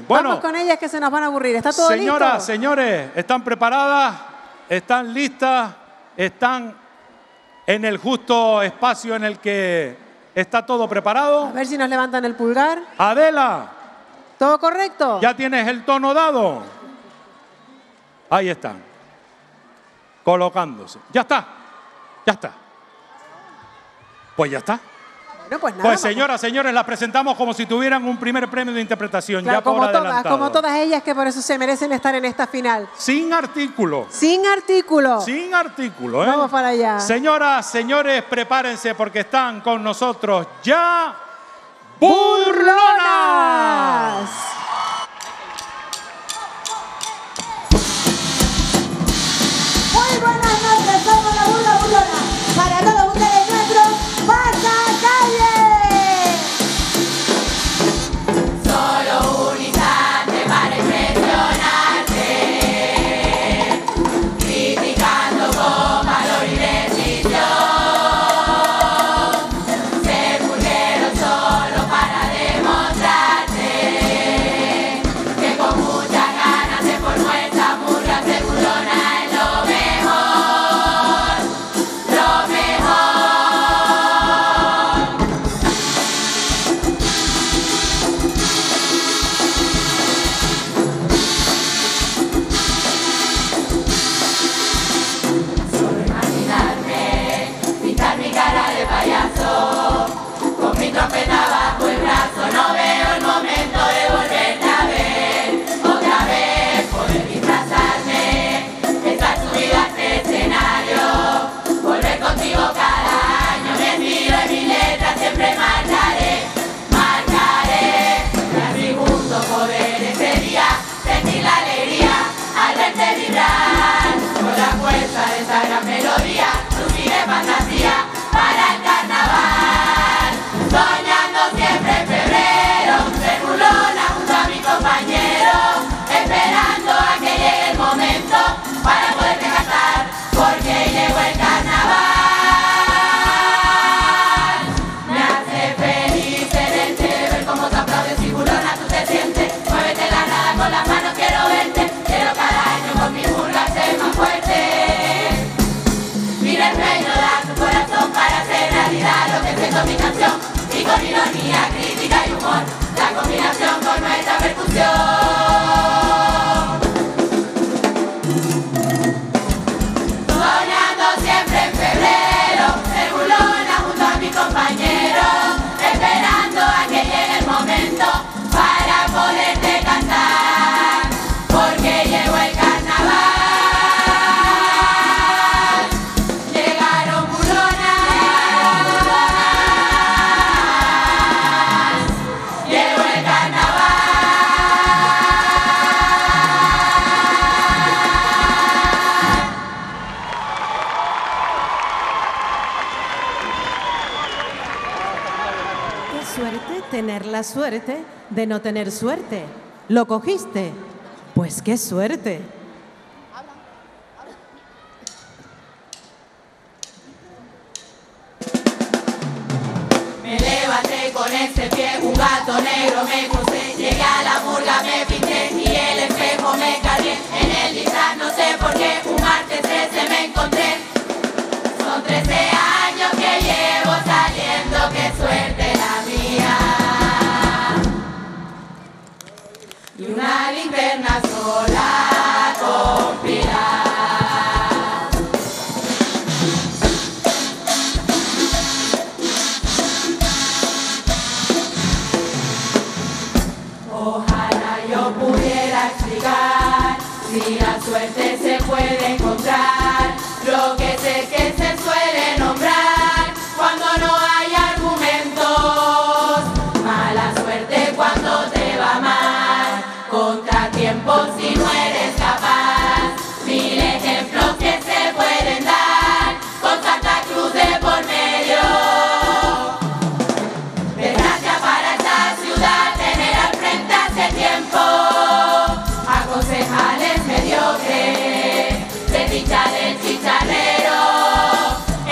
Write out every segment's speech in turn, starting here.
Bueno, vamos con ellas que se nos van a aburrir. ¿Está todo listo? Señoras, señores, ¿están preparadas? ¿Están listas? ¿Están en el justo espacio en el que está todo preparado? A ver si nos levantan el pulgar. Adela. ¿Todo correcto? ¿Ya tienes el tono dado? Ahí están. Colocándose. Ya está. Ya está. Pues ya está. Bueno, pues nada. Pues señoras, señores, las presentamos como si tuvieran un primer premio de interpretación. Claro, ya por adelantado. como todas ellas que por eso se merecen estar en esta final. Sin artículo. Sin artículo. Sin artículo, ¿eh? Vamos para allá. Señoras, señores, prepárense porque están con nosotros ya burlonas. Muy buenas noches, somos la Burla Burlona. Para todos ustedes nuestros pasacalle. Solo un instante para impresionarte, criticando con valor y decisión. Ser burlero solo para demostrarte que con muchas ganas se por nuestra murga ser burlona es lo mejor, lo mejor. Solo imaginarme pintar mi cara de payaso, con mi trompeta bajo el brazo, no veo el momento de volverte a ver, otra vez poder disfrazarme, estar subida a este escenario, volver contigo cada año, mi estilo y mi letra siempre marcaré, marcaré, y así juntos poder ese día sentir la alegría al verte vibrar, con la fuerza de esta gran melodía, lucir de fantasía para el carnaval, soñando siempre en febrero, ser burlona junto a mi compañero, esperando a que llegue el momento para poderte cantar, porque llegó el carnaval. Me hace feliz tenerte, ver cómo te aplaudes y burlona tú te sientes, muévete la nada con las manos, quiero verte, quiero cada año con mi burla ser más fuerte. Mira el empeño, da tu corazón para hacer realidad lo que siento en mi canción, y con ironía, crítica y humor, la combinación con nuestra percusión. Soñando siempre en febrero, ser burlona junto a mi compañero, esperando a que llegue el momento para poderte cantar, porque llegó el carnaval. Llegaron burlonas, llegó el carnaval. Qué suerte tener la suerte de no tener suerte. ¿Lo cogiste? Pues qué suerte. Me levanté con ese pie, un gato negro me crucé, llegué a la murga, me pinté y el espejo me cargué. En el disfraz no sé por qué, un martes 13 me encontré. Son 13 años que llevo saliendo, qué suerte la mía. Y una linterna sola con pilar. Ojalá yo pudiera explicar si la suerte se puede encontrar. Lo que sé que se suele nombrar cuando no hay argumentos. Mala suerte cuando te va mal, contratiempos si no eres capaz. Mil ejemplos que se pueden dar con Santa Cruz de por medio. Desgracia para esta ciudad tener al frente hace tiempo a concejales mediocres, de dicha del chicharrero,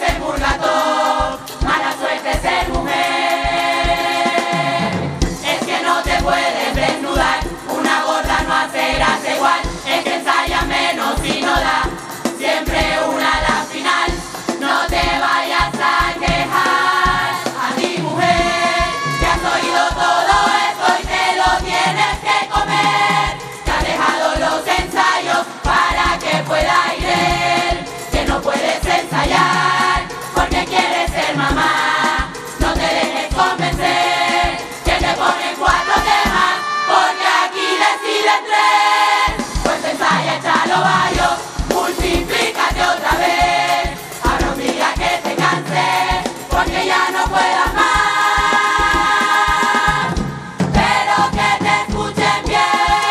ser murgatón, mala suerte ser mujer. Es que no te puedes desnudar, una gorda no hace gracia igual. Es que ensaya menos y no da, siempre una a la final. No te vayas a quejar, a ti mujer, que has oído todo esto y te lo tienes que comer. Te has dejado los ensayos para que pueda ir él, que no puedes ensayar porque quieres ser mamá. No te dejes convencer, que te ponen 4 temas porque aquí deciden 3. Pues ensaya, échalo varios, multiplícate otra vez. Habrá un día que te canses porque ya no puedas más, pero que te escuchen bien.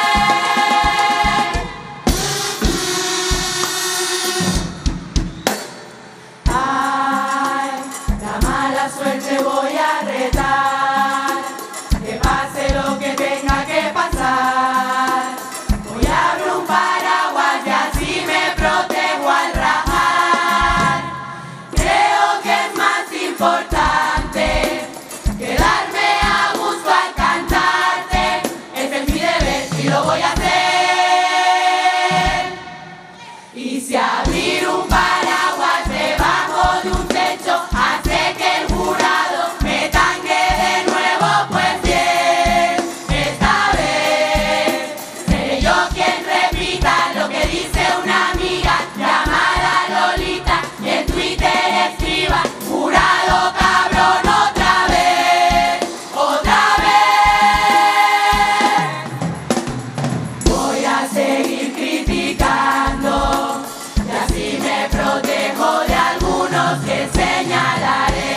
Ay, la mala suerte voy a retar, que pase lo que tenga que pasar. Voy a abrir un paraguas y así me protejo al rajar. Creo que es más importante quedarme a gusto al cantarte. Ese es mi deber y lo voy a hacer. Y si abrir un paraguas debajo de un techo hace que el jurado me tangue de nuevo, pues bien, esta vez seré yo quien repita lo que dice una amiga llamada Lolita y en Twitter escriba: jurado cabrón, otra vez, otra vez. Voy a seguir criticando y así me protejo de algunos que señalaré.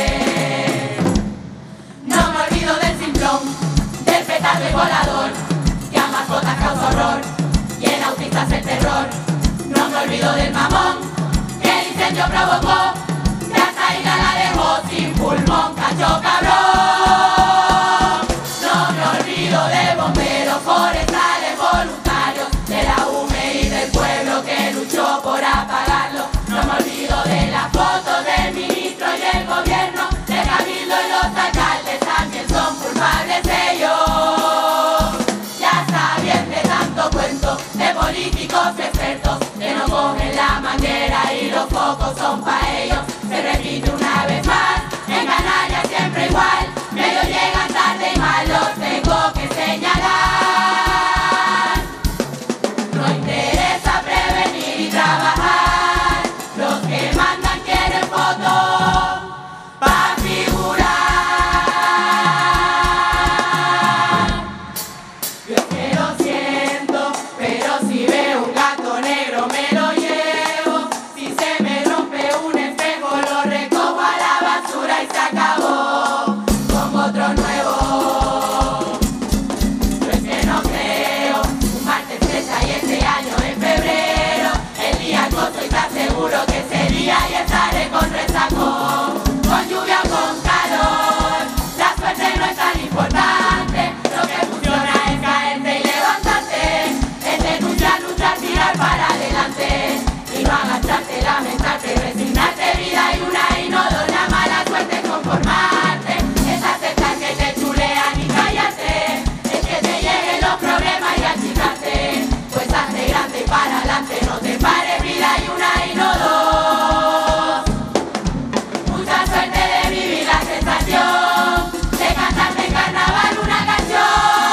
No me olvido del simplón, del petardo y volador, que a mascotas causa horror y en autistas el terror. No me olvido del mamón que el incendio provocó, que hasta Ida la dejó sin pulmón, cacho cabrón. No me olvido de bomberos, forestales, voluntarios, de la UME y del pueblo que luchó por apagarlo. No me olvido de las fotos del ministro y el gobierno, de Cabildo y los alcaldes, también son culpables ellos. Ya está bien de tanto cuento de políticos expertos que no cogen la manguera y los focos son pa' ellos. Se repite una vez más, en Canarias siempre igual, medio llegan tarde y mal los tengo que señalar. No interesa prevenir y trabajar, los que mandan quieren fotos pa' figurar. Yo es que lo siento, pero si veo un gato negro me lo llevo. Si se me rompe un espejo lo recojo a la basura y se acabó. Pongo otro nuevo. Yo es que no creo, un martes 30 y este año en febrero, el día acoso y te aseguro que ese día ya estaré con resacón, con lluvia o con calor. La suerte no es tan importante, lo que funciona es caerte y levantarte, es denunciar, luchar, tirar para adelante y no agacharte, lamentarte, resignarte, vida y una y no dar la mala suerte, conformarte, es aceptar que te chulean y callarte, es que te lleguen los problemas y achicarte, pues hazte grande y para adelante, no te pares, vida y una y no dos. Mucha suerte de vivir la sensación de cantarte en carnaval una canción.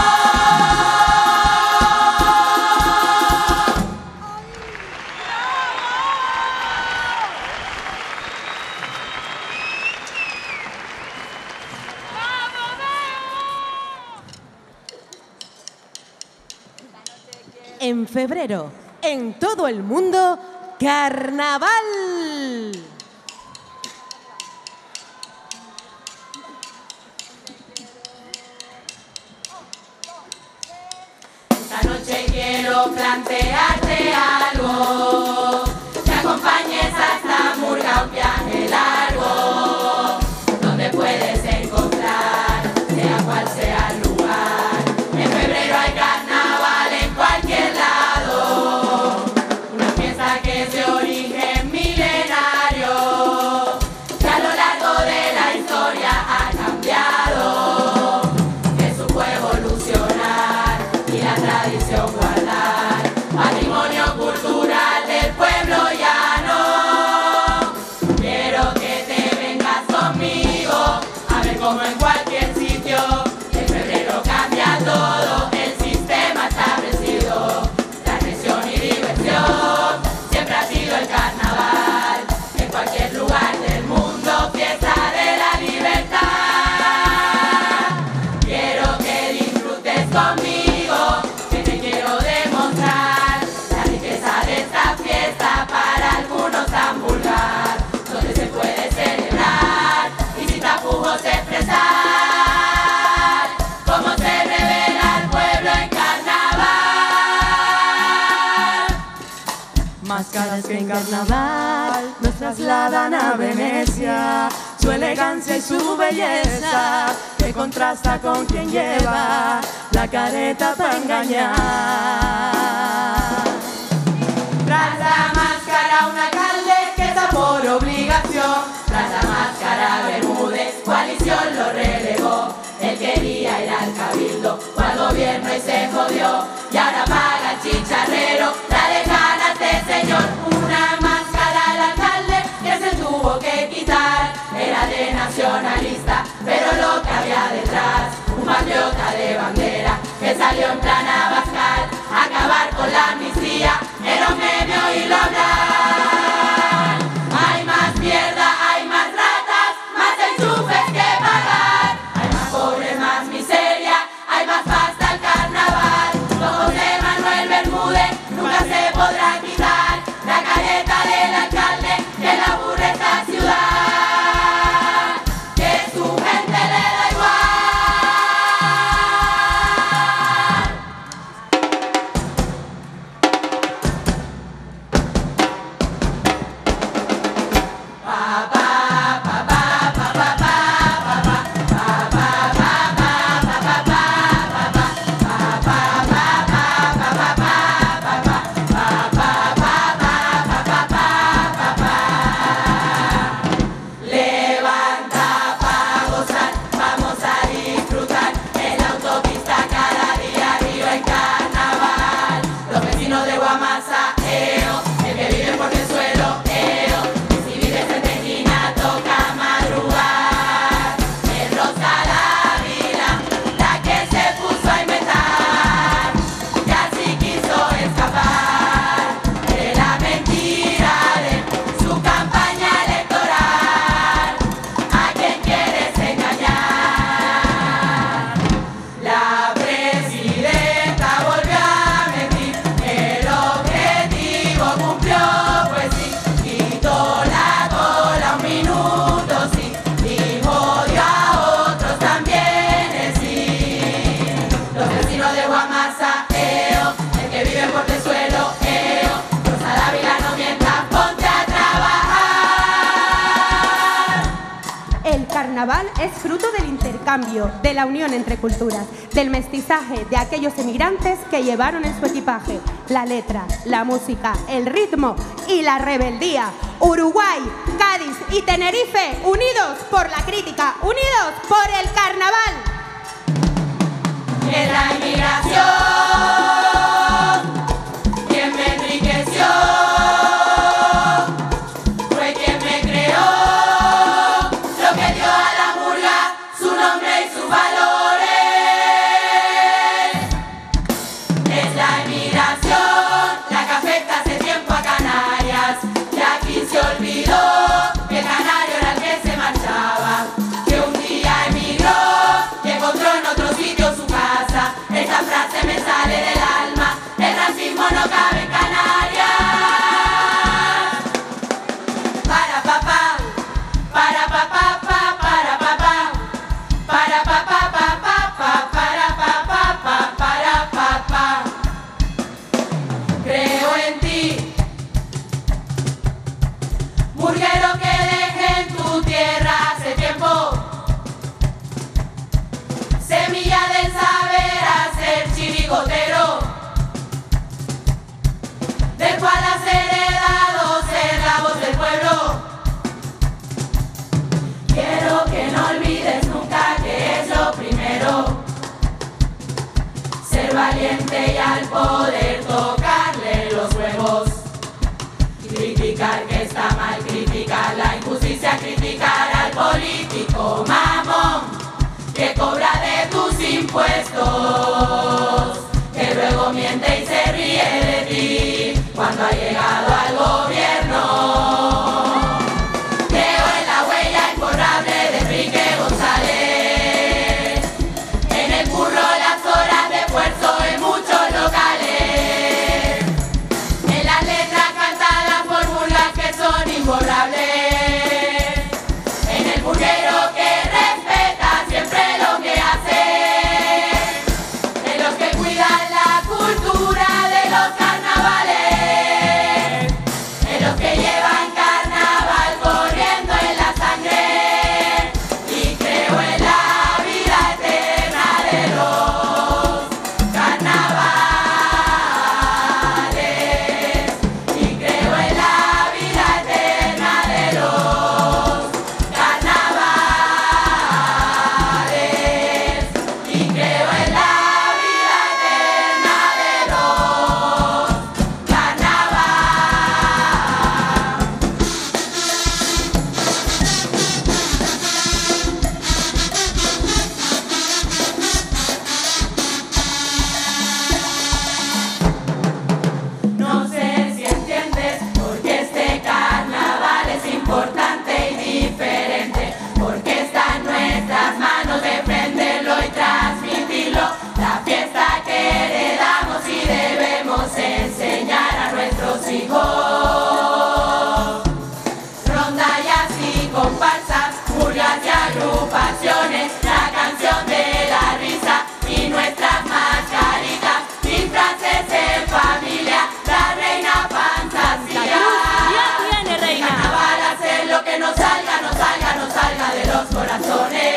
En febrero, en todo el mundo, carnaval. Esta noche quiero plantearte algo, que acompañes a esta murga un viaje largo, donde puedes encontrar, sea cual sea el lugar. En febrero hay carnaval en cualquier lado, una fiesta que es de origen milenario, como en cualquier sitio. En febrero cambia todo, el sistema establecido. Transmisión y diversión, siempre ha sido el carnaval. En cualquier lugar del mundo, fiesta de la libertad. Quiero que disfrutes conmigo, que te quiero demostrar la riqueza de esta fiesta, para algunos tan vulgar, donde se puede celebrar y sin tapujos expresar cómo se revela el pueblo en carnaval. Máscaras que en carnaval nos trasladan a Venecia, su elegancia y su belleza, que contrasta con quien lleva la careta para engañar. Tras la máscara un alcalde que está por obligación, tras la máscara Bermúdez, coalición lo relegó. Él quería ir al cabildo o al gobierno y se jodió, y ahora paga el chicharrero, la dejan a este señor. Una máscara al alcalde que se tuvo que quitar, era de nacionalista, pero lo que había detrás, un patriota de bandera que salió en plan Abascal a acabar con la amnistía, era un meme y lo hablar. Hay más mierda, hay más ratas, más enchufes que pagar, hay más pobres, más miseria, hay más pasta al carnaval. Con José Manuel Bermúdez nunca se podrá quitar la careta del alcalde que le aburre esta ciudad, que su gente le da igual. Levanta pa' gozar, vamos a disfrutar en la autopista cada día arriba en carnaval. Los vecinos de Guamasa, el que vive por el suelo, y si vives en Tequina toca madrugar. En Rosa la Vila, la que se puso a inventar, y así quiso escapar de la mentira de su campaña electoral. ¿A quién quieres engañar? La presidenta volvió a mentir, el objetivo cumplió, pues sí, quitó la cola un minuto, sí, y jodió a otros también, sí. Los vecinos de Guamasa, el que vive por el suelo, Rosa Dávila, no mientas, ponte a trabajar. El carnaval es fruto del intercambio, de la unión entre culturas, del mestizaje de aquellos emigrantes que llevaron en su equipaje la letra, la música, el ritmo y la rebeldía. Uruguay, Cádiz y Tenerife, unidos por la crítica, unidos por el carnaval. En la inmigración, quien me enriqueció fue quien me creó, lo que dio a la murga su nombre y sus valores. Es la inmigración la que afecta hace tiempo a Canarias, y aquí se olvidó que el canario era el que se marchaba, que un día emigró y encontró en otro sitio su casa. Esta frase me sale del alma, el racismo no cabe en Canarias. Para papá, para papá, para papá, para papá, para papá, para papá. Creo en ti, murguero que dejé en tu tierra hace tiempo, semilla del saber hacer chirigotero, del cual has heredado ser la voz del pueblo. Quiero que no olvides nunca que es lo primero, ser valiente y al poder tocarle los huevos. Criticar que está mal, criticar la injusticia, criticar al político mamón. que cobra de tus impuestos, que luego miente y se ríe de ti cuando ha llegado al gobierno. Creo en la huella imborrable de Enrique González, en el curro las horas de esfuerzo en muchos locales, en las letras cantadas fórmulas que son imborrables, en el burguero que respeta siempre lo que hace, en los que cuidan la cultura de los carnavales, en los que llevan carnaval corriendo en la sangre, y creo en la vida eterna de los carnavales, y creo en la vida eterna de los carnavales, y creo en la vida eterna de los No sé si entiendes porque este carnaval es importante y diferente, porque está en nuestras manos defenderlo y transmitirlo, la fiesta que heredamos y debemos enseñar a nuestros hijos. Rondallas y comparsas, murgas y agrupaciones, la canción de la risa y nuestras mascaritas, disfraces en familia, la reina fantasía. Ya tiene, reina. Carnaval, hacer lo que nos salga, nos salga, nos salga de los corazones.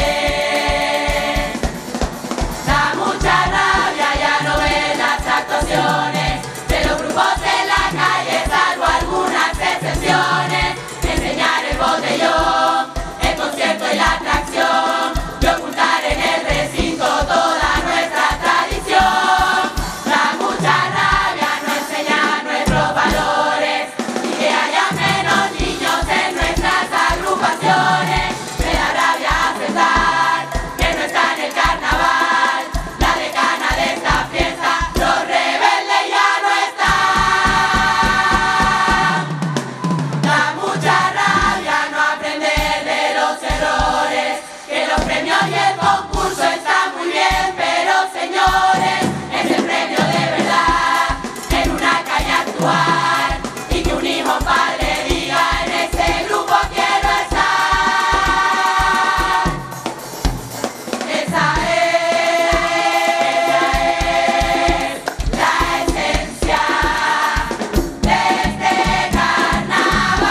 Da mucha rabia ya no ver las actuaciones de los grupos en la calle, salvo algunas excepciones. Enseñar el botellón, el concierto y la atracción, y ocultar en el recinto toda nuestra tradición. Da mucha rabia no enseñar nuestros valores y que haya menos niños en nuestras agrupaciones. Me da rabia aceptar que no está en el carnaval la decana de esta fiesta, los rebeldes ya no están. Da mucha rabia no aprender de los errores, que los premios y el concurso están muy bien, pero señores, es el premio de verdad, en una calle actuar, y que un hijo padre diga en este grupo quiero estar. Esa es la esencia de este carnaval.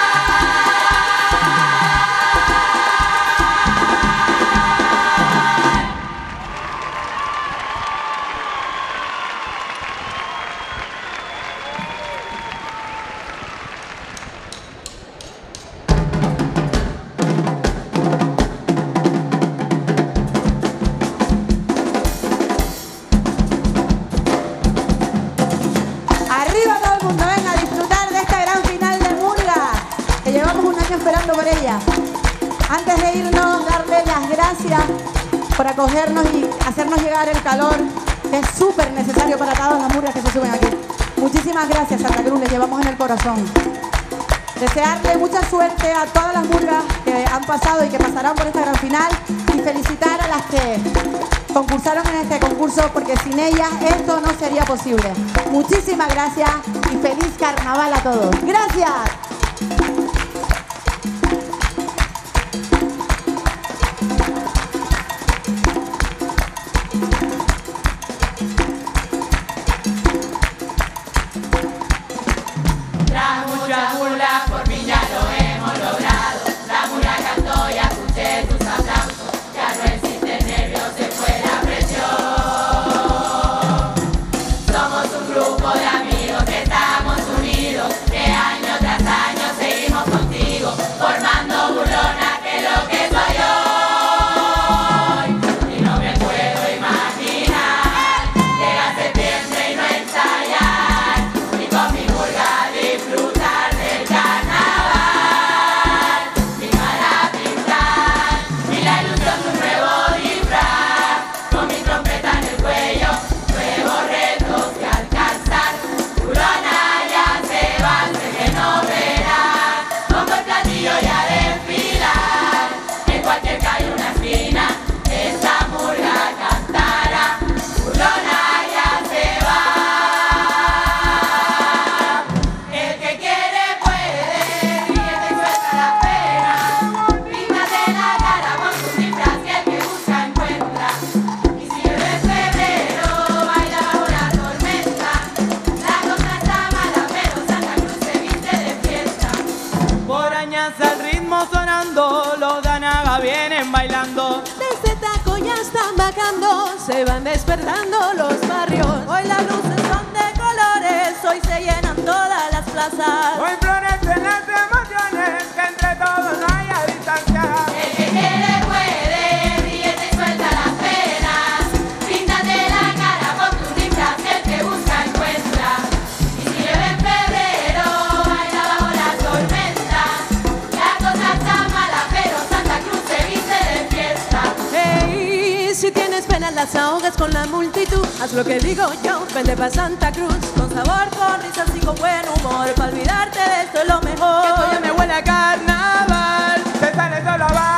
Arriba todo el mundo, venga a disfrutar de esta gran final de Murga, que llevamos un año esperando por ella. Antes de irnos, darle las gracias por acogernos y hacernos llegar el calor que es súper necesario para todas las murgas que se suben aquí. Muchísimas gracias, Santa Cruz, les llevamos en el corazón. Desearle mucha suerte a todas las murgas que han pasado y que pasarán por esta gran final, y felicitar a las que concursaron en este concurso, porque sin ellas esto no sería posible. Muchísimas gracias y feliz carnaval a todos. ¡Gracias! Tras muchas burlas por fin ya lo hemos logrado. La murga cantó y escuché tus aplausos. Ya no existen nervios, se fue la presión. Somos un grupo de amigos que estamos unidos, que año tras año tocando, los Danaga vienen bailando. Desde Taco ya están bajando, se van despertando los barrios. Hoy las luces son de colores, hoy se llenan todas las plazas. Hoy florecen las emociones, que entre todos no haya distancia. El que quiere puede, ríete y suelta las penas. Píntate la cara, ponte un disfraz, el que busca encuentra. Y si llueve en febrero, baila bajo las tormentas. La cosa está mala, pero Santa Cruz se viste de fiesta. Hey, si tienes penas las ahogas con la multitud. Haz lo que digo yo, vente pa' Santa Cruz. Con sabor, con risas y con buen humor. Para olvidarte de esto es lo mejor. Que esto ya me huele a carnaval. Se sale solo a